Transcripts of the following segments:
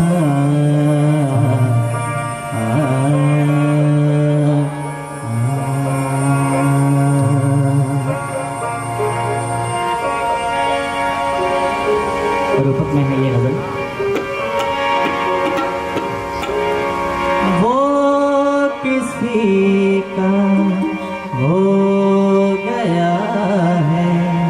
रूपक में है ये गजल। वो किसी का हो गया है,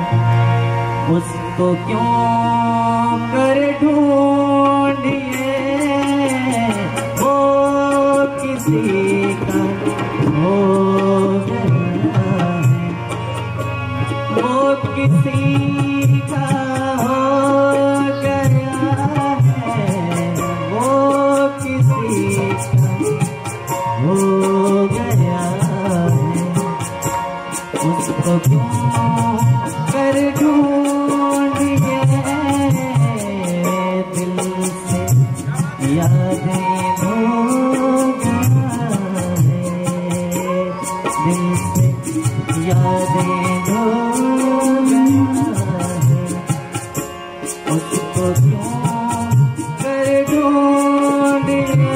उसको क्यों कर ढूंढिए। वो किसी का हो गया है, वो किसी का हो हो गया है, उसको क्यों कर ढूंढिए। दिल से यादें धो गया है, दिल से यादें धो गया है, उसको क्यों कर ढूंढिए।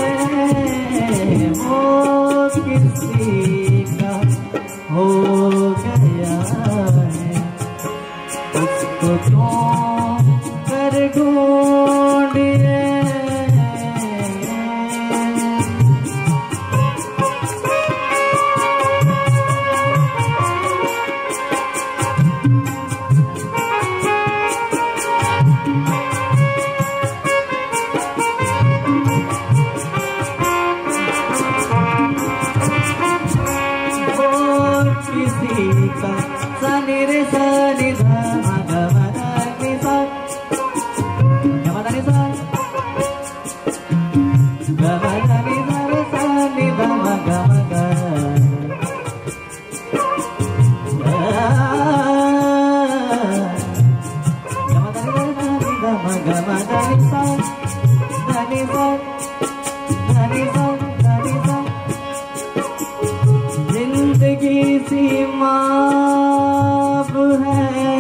वो किसी का हो गया है, उसको क्यों कर ढूंढिए। किसी का सनि रे सनि ध म ग म ध नि सा ग म ध नि सा ग म ध नि सा रे सा नि ध म ग म ग ग म ध नि ध म ग म ध नि सा ध नि सा ध नि सा ध नि सा। जिंदगी सीमा है,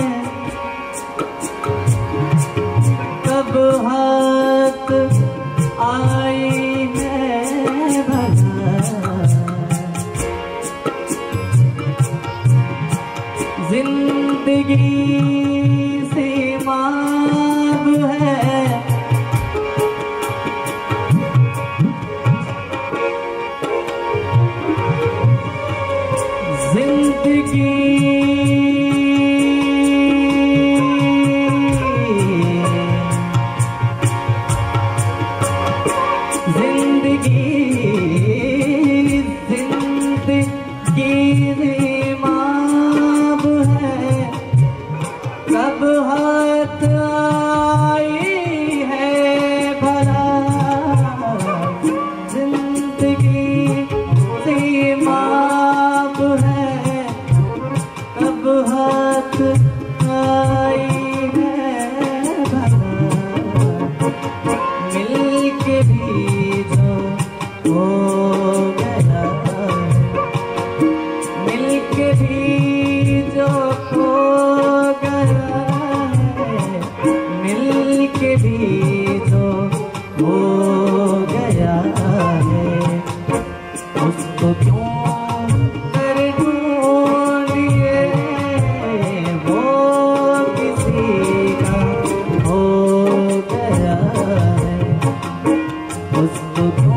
कब हाथ आई है भला। जिंदगी सीमा है, जिंदगी जिंदगी माब है, कब हाथ आई है भला। जिंदगी माब है, कब हाथ आई है भला। मिल के भी जो हो गया है, मिल के भी जो हो गया है, मिल के भी जो हो गया है, उसको क्यों कर ढूंढिए। वो किसी का हो गया है, उसको